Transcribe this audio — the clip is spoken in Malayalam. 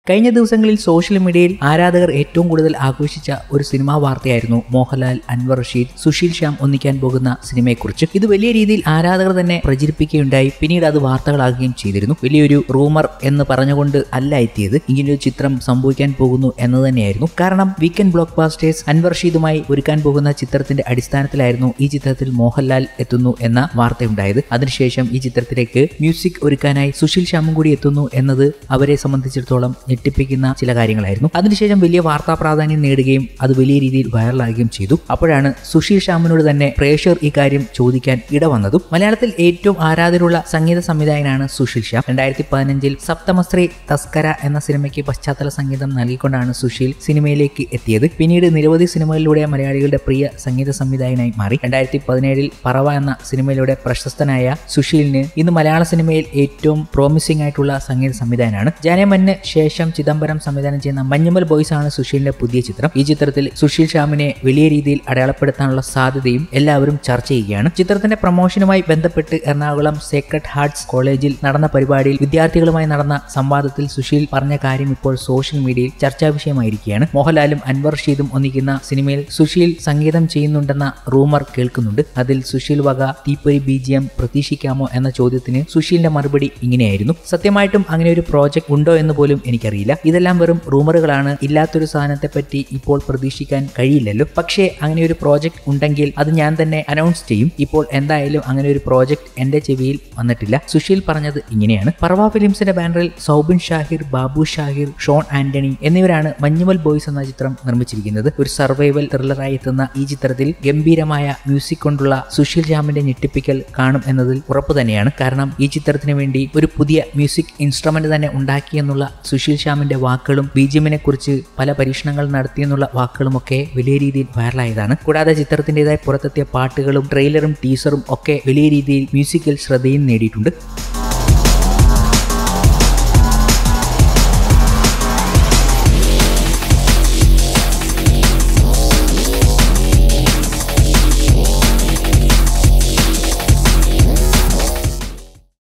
കഴിഞ്ഞ ദിവസങ്ങളിൽ സോഷ്യൽ മീഡിയയിൽ ആരാധകർ ഏറ്റവും കൂടുതൽ ആഘോഷിച്ച ഒരു സിനിമാ വാർത്തയായിരുന്നു മോഹൻലാൽ, അൻവർ റഷീദ്, സുശീൽ ശ്യാം ഒന്നിക്കാൻ പോകുന്ന സിനിമയെക്കുറിച്ച്. ഇത് വലിയ രീതിയിൽ ആരാധകർ തന്നെ പ്രചരിപ്പിക്കുകയുണ്ടായി. പിന്നീട് അത് വാർത്തകളാകുകയും ചെയ്തിരുന്നു. വലിയൊരു റൂമർ എന്ന് പറഞ്ഞുകൊണ്ട് അല്ല എത്തിയത്. ഇങ്ങനൊരു ചിത്രം സംഭവിക്കാൻ പോകുന്നു എന്ന് തന്നെയായിരുന്നു. കാരണം വീക്കെൻഡ് ബ്ലോക്ക് ബാസ്റ്റേഴ്സ് അൻവർ റഷീദുമായി ഒരുക്കാൻ പോകുന്ന ചിത്രത്തിന്റെ അടിസ്ഥാനത്തിലായിരുന്നു ഈ ചിത്രത്തിൽ മോഹൻലാൽ എത്തുന്നു എന്ന വാർത്തയുണ്ടായത്. അതിനുശേഷം ഈ ചിത്രത്തിലേക്ക് മ്യൂസിക് ഒരുക്കാനായി സുശീൽ ശ്യാമും കൂടി എത്തുന്നു എന്നത് അവരെ സംബന്ധിച്ചിടത്തോളം ഞെട്ടിപ്പിക്കുന്ന ചില കാര്യങ്ങളായിരുന്നു. അതിനുശേഷം വലിയ വാർത്താ പ്രാധാന്യം നേടുകയും അത് വലിയ രീതിയിൽ വൈറലാകുകയും ചെയ്തു. അപ്പോഴാണ് സുശീൽ ശ്യാമിനോട് തന്നെ പ്രേക്ഷകർ ഈ കാര്യം ചോദിക്കാൻ ഇടവന്നതും. മലയാളത്തിൽ ഏറ്റവും ആരാധകരുള്ള സംഗീത സംവിധായകനാണ് സുശീൽ ശ്യാം. 2015 സപ്തമശ്രീ തസ്കര എന്ന സിനിമയ്ക്ക് പശ്ചാത്തല സംഗീതം നൽകിക്കൊണ്ടാണ് സുശീൽ സിനിമയിലേക്ക് എത്തിയത്. പിന്നീട് നിരവധി സിനിമകളിലൂടെ മലയാളികളുടെ പ്രിയ സംഗീത സംവിധായകനായി മാറി. 2017 പറവ എന്ന സിനിമയിലൂടെ പ്രശസ്തനായ സുശീലിന് ഇന്ന് മലയാള സിനിമയിൽ ഏറ്റവും പ്രോമിസിംഗ് ആയിട്ടുള്ള സംഗീത സംവിധായകനാണ്. ജാനമന് ശേഷം ചിദംബരം സംവിധാനം ചെയ്യുന്ന മഞ്ഞുമൽ ബോയ്സ് ആണ് സുശീലിന്റെ പുതിയ ചിത്രം. ഈ ചിത്രത്തിൽ സുശീൽ ശ്യാമിനെ വലിയ രീതിയിൽ അടയാളപ്പെടുത്താനുള്ള സാധ്യതയും എല്ലാവരും ചർച്ച ചെയ്യുകയാണ്. ചിത്രത്തിന്റെ പ്രൊമോഷനുമായി ബന്ധപ്പെട്ട് എറണാകുളം സേക്രഡ് ഹാർട്സ് കോളേജിൽ നടന്ന പരിപാടിയിൽ വിദ്യാർത്ഥികളുമായി നടന്ന സംവാദത്തിൽ സുശീൽ പറഞ്ഞ കാര്യം ഇപ്പോൾ സോഷ്യൽ മീഡിയയിൽ ചർച്ചാ വിഷയമായിരിക്കുകയാണ്. മോഹൻലാലും അൻവർ റഷീദും ഒന്നിക്കുന്ന സിനിമയിൽ സുശീൽ സംഗീതം ചെയ്യുന്നുണ്ടെന്ന റൂമർ കേൾക്കുന്നുണ്ട്. അതിൽ സുശീൽ വക തീപ്പൊരി BGM പ്രതീക്ഷിക്കാമോ എന്ന ചോദ്യത്തിന് സുശീലിന്റെ മറുപടി ഇങ്ങനെയായിരുന്നു: സത്യമായിട്ടും അങ്ങനെ ഒരു പ്രോജക്റ്റ് ഉണ്ടോ എന്ന് പോലും എനിക്കറിയില്ല. ഇതെല്ലാം വെറും റൂമറുകളാണ്. ഇല്ലാത്തൊരു സാധനത്തെ പറ്റി ഇപ്പോൾ പ്രതീക്ഷിക്കാൻ കഴിയില്ലല്ലോ. പക്ഷേ അങ്ങനെ ഒരു പ്രോജക്റ്റ് ഉണ്ടെങ്കിൽ അത് ഞാൻ തന്നെ അനൗൺസ് ചെയ്യും. ഇപ്പോൾ എന്തായാലും അങ്ങനെ ഒരു പ്രോജക്റ്റ് എന്റെ ചെവിയിൽ വന്നിട്ടില്ല. സുശീൽ പറഞ്ഞത് ഇങ്ങനെയാണ്. പറവ ഫിലിംസിന്റെ ബാനറിൽ സൗബിൻ ഷാഹിർ, ബാബു ഷാഹിർ, ഷോൺ ആന്റണി എന്നിവരാണ് മഞ്ഞുമൽ ബോയ്സ് എന്ന ചിത്രം നിർമ്മിച്ചിരിക്കുന്നത്. ഒരു സർവൈവൽ ത്രില്ലറായി എത്തുന്ന ഈ ചിത്രത്തിൽ ഗംഭീരമായ മ്യൂസിക് കൊണ്ടുള്ള സുശീൽ ശ്യാമിന്റെ ഞെട്ടിപ്പിക്കൽ കാണും എന്നതിൽ ഉറപ്പ് തന്നെയാണ്. കാരണം ഈ ചിത്രത്തിന് വേണ്ടി ഒരു പുതിയ മ്യൂസിക് ഇൻസ്ട്രുമെന്റ് തന്നെ ഉണ്ടാക്കിയെന്നുള്ള സുശീൽ ശ്യാമിന്റെ വാക്കുകളും BGMനെ കുറിച്ച് പല പരീക്ഷണങ്ങൾ നടത്തിയെന്നുള്ള വാക്കുകളുമൊക്കെ വലിയ രീതിയിൽ വൈറലായതാണ്. കൂടാതെ ചിത്രത്തിൻ്റെതായി പുറത്തെത്തിയ പാട്ടുകളും ട്രെയിലറും ടീസറും ഒക്കെ വലിയ രീതിയിൽ മ്യൂസിക്കൽ ശ്രദ്ധയും നേടിയിട്ടുണ്ട്.